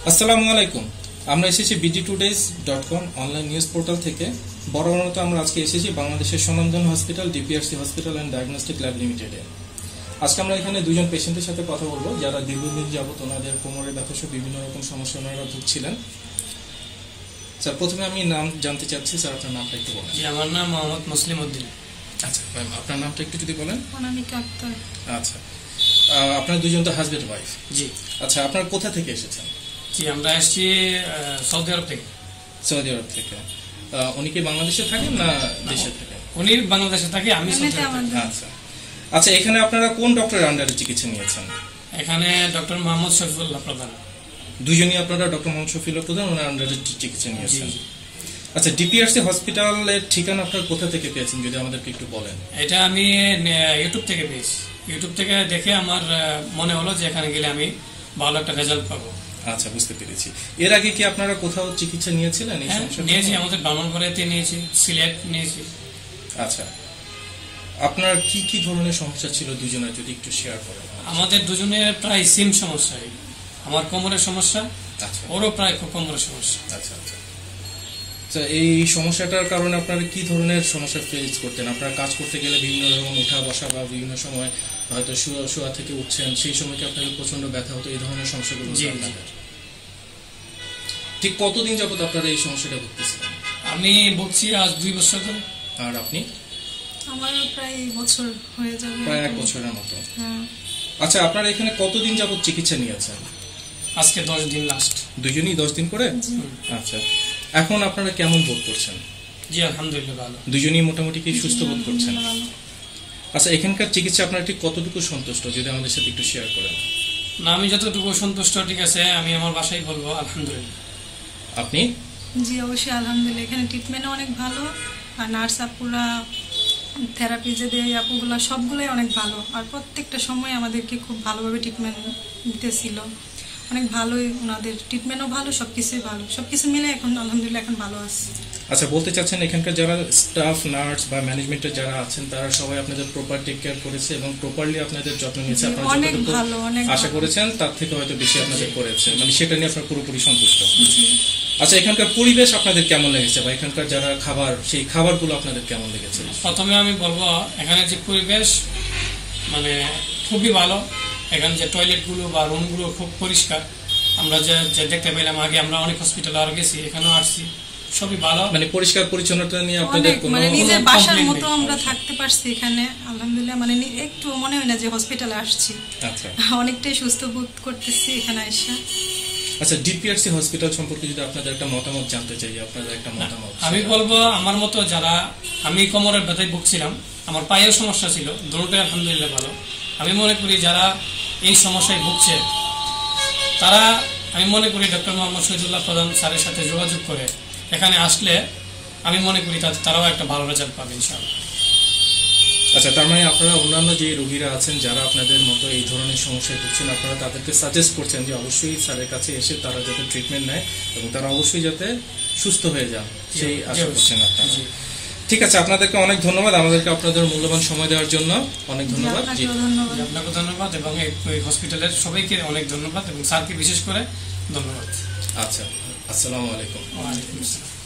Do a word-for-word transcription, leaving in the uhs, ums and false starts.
আসসালামু আলাইকুম। আমরা এসেছি BD todays dot com online news portal থেকে। বরাবরত আমরা আজকে এসেছি বাংলাদেশের স্বনামধন্য hospital DPRC hospital and diagnostic lab লিমিটেডে। আজকে আমরা এখানে দুজন পেশেন্টের সাথে কথা বলবো যারা দীর্ঘদিন যাবত ওনাদের কোমরের ব্যথা সহ বিভিন্ন রকম সমস্যা ওনারা ভুগছিলেন। স্যার, প্রথমে আমি নাম জানতে চাচ্ছি। স্যার, আপনার নামটা একটু বলেন। জি, আমার নাম মোহাম্মদ মুসলিম উদ্দিন। আচ্ছা ম্যাম, আপনার নামটা একটু যদি বলেন। অনামিকা আক্তার। আচ্ছা, আপনার দুজন তো হাজবেন্ড ওয়াইফ? জি। আচ্ছা, আপনার কোথা থেকে এসেছেন? জি, আমরা এসেছি সৌদি আরব থেকে। সৌদি আরব থেকে। উনি কি বাংলাদেশে থাকেন না দেশে থাকেন? উনি বাংলাদেশে থাকে, আমি সৌদি আরব থাকি। আচ্ছা আচ্ছা, এখানে আপনারা কোন ডক্টরের আন্ডারে চিকিৎসা নিয়েছেন? এখানে ডক্টর মোহাম্মদ শফিউল্লাহ প্রধান। দুজনই আপনারা ডক্টর মোহাম্মদ শফিউল্লাহ প্রধান ওনার আন্ডারে চিকিৎসা নিয়েছেন? আচ্ছা, ডিপিআরসি হসপিটালের ঠিকানা আপনারা কোথা থেকে পেয়েছেন যদি আমাদেরকে একটু বলেন। এটা আমি ইউটিউব থেকে পেয়েছি। ইউটিউব থেকে দেখে আমার মনে হলো যে এখানে গেলে আমি ভালো একটা রেজাল্ট পাবো। আচ্ছা, বুঝতে পেরেছি। এর আগে কি আপনারা কোথাও চিকিৎসা নিয়েছিলেন এই সমস্যা? নিয়েছি, আমাদের ব্রাহ্মণবাড়িয়াতে নিয়েছি, সিলেট নিয়েছি। আচ্ছা, আপনার কি কি ধরনের সমস্যা ছিল দুজনের যদি একটু শেয়ার করেন। আমাদের দুজনের প্রায় সেম সমস্যা। আমার কোমরের সমস্যা, আচ্ছা, ওরও প্রায় কোমরের সমস্যা। আচ্ছা আচ্ছা। আচ্ছা, এই সমস্যাটার কারণে আপনারা কি ধরনের সমস্যা ফেস করতেন? আপনারা কাজ করতে গেলে বিভিন্ন রকম উঠা বসা বা বিভিন্ন সময় হয়তো শোয়া শোয়া থেকে উঠছেন, সেই সময় কি আপনাদের প্রচন্ড ব্যথা হতো? এই ধরনের সমস্যাগুলো ঠিক কতদিন যাবত আপনারা এই সমস্যাটা ভুগতেছিলেন? আমি ভুগছি আজ দুই বছর ধরে। আর আপনি? আমার প্রায় বছর হয়ে যাবে, প্রায় এক বছরের মতো। হ্যাঁ। আচ্ছা, আপনারা এখানে কতদিন যাবত চিকিৎসা নিয়েছেন? আজকে দশ দিন লাস্ট। দুজনই দশ দিন করে? আচ্ছা, এখন আপনারা কেমন বোধ করছেন? জি, আলহামদুলিল্লাহ ভালো। দুজনই মোটামুটি কি সুস্থ বোধ করছেন? আচ্ছা, এখানকার চিকিৎসা আপনারা ঠিক কতটুকু সন্তুষ্ট যদি আমাদের সাথে একটু শেয়ার করেন। না, আমি যতটুকু সন্তুষ্ট, ঠিক আছে, আমি আমার বাসায় বলবো আলহামদুলিল্লাহ। আপনি? জি, অবশ্যই আলহামদুলিল্লাহ। এখানে ট্রিটমেন্টও অনেক ভালো, আর নার্স আপুরা, থেরাপি যে দেয় আপুগুলা সবগুলোই অনেক ভালো, আর প্রত্যেকটা সময় আমাদেরকে খুব ভালোভাবে ট্রিটমেন্ট দিতেছিল। অনেক ভালোই, ওনাদের ট্রিটমেন্টও ভালো, সবকিছুই ভালো, সবকিছু মিলে এখন আলহামদুলিল্লাহ এখন ভালো আছে। আচ্ছা, বলতে চাচ্ছেন এখানকার যারা স্টাফ, নার্স বা ম্যানেজমেন্টের যারা আছেন তারা সবাই আপনাদের প্রপার টেক কেয়ার করেছে এবং প্রপারলি আপনাদের যত্ন নিয়েছে? আপনারা অনেক ভালো, অনেক আশা করেছেন তার থেকে হয়তো বেশি আপনাদের করেছে, মানে সেটা নিয়ে আপনারা পুরোপুরি সন্তুষ্ট? আচ্ছা, এখানকার পরিবেশ আপনাদের কেমন লেগেছে বা এখানকার যারা খাবার, সেই খাবারগুলো আপনাদের কেমন লেগেছে? প্রথমে আমি বলবো এখানে যে পরিবেশ মানে খুবই ভালো। এখানে যে টয়লেটগুলো বা রুমগুলো খুব পরিষ্কার। আমরা যে দেখতে পেলাম, আগে আমরা অনেক হসপিটালে আর গেছি, এখানেও আসছি, সবই ভালো। মানে পরিষ্কার পরিচ্ছন্নতা নিয়ে আপনাদের কোনো মানে নিজের বাসার মতো আমরা থাকতে পারছি এখানে আলহামদুলিল্লাহ। মানে একটু মনে হয় না যে হসপিটালে আসছি। আচ্ছা, অনেকটাই সুস্থ বোধ করতেছি এখানে এসে। আচ্ছা, ডিপিআরসি হসপিটাল সম্পর্কে যদি আপনাদের একটা মতামত জানতে চাই, আপনাদের একটা মতামত। আমি বলবো আমার মতো যারা, আমি কোমরের ব্যথায় ভুগছিলাম, আমার পায়ের সমস্যা ছিল, দুটোই আলহামদুলিল্লাহ ভালো। আমি মনে করি যারা এই সমস্যায় ভুগছে তারা, আমি মনে করি ডক্টর মোহাম্মদ শফিউল্লাহ প্রধান স্যারের সাথে যোগাযোগ করে এখানে আসলে আমি মনে করি তারাও একটা ভালো রেজাল্ট পাবে ইনশাআল্লাহ। আচ্ছা, তার মানে আপনারা অন্যান্য যে রোগীরা আছেন যারা আপনাদের মতো এই ধরনের সমস্যায় ভুগছেন, আপনারা তাদেরকে সাজেস্ট করছেন যে অবশ্যই স্যারের কাছে এসে তারা যাতে ট্রিটমেন্ট নেয় এবং তারা অবশ্যই যাতে সুস্থ হয়ে যান, সেই আশা করছেন আপনারা? ঠিক আছে, আপনাদেরকে অনেক ধন্যবাদ, আমাদেরকে আপনাদের মূল্যবান সময় দেওয়ার জন্য অনেক ধন্যবাদ। আপনাকে ধন্যবাদ এবং এই হসপিটালের সবাইকে অনেক ধন্যবাদ এবং স্যারকে বিশেষ করে ধন্যবাদ। আচ্ছা, আসসালামু আলাইকুম। ওয়া আলাইকুম আসসালাম।